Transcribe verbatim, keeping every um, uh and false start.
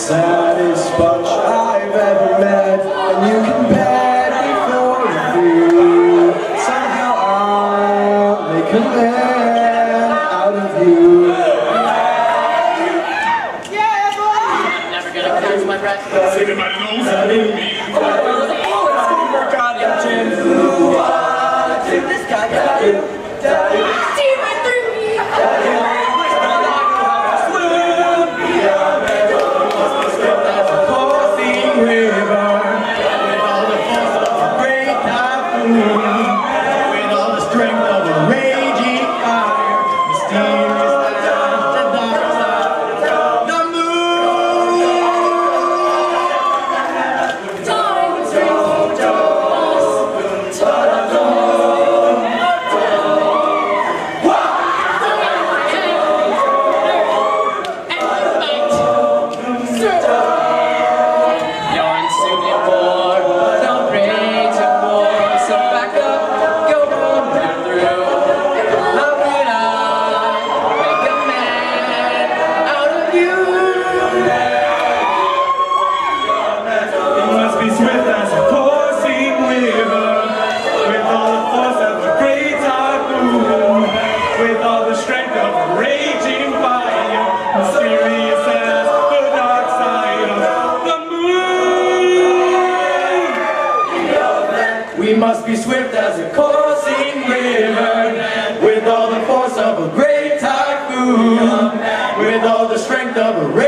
saddest bunch I've ever met, and you can bet before the few. Somehow I'll make a man out of you. Yeah, boy! Never gonna catch my breath. Singing my nose out of me. This guy got you. Demon through me! With all the strength of a raging fire, mysterious as the dark side of the moon. Time brings us, we must be swift as a coursing river, with all the force of a great typhoon, with all the strength of a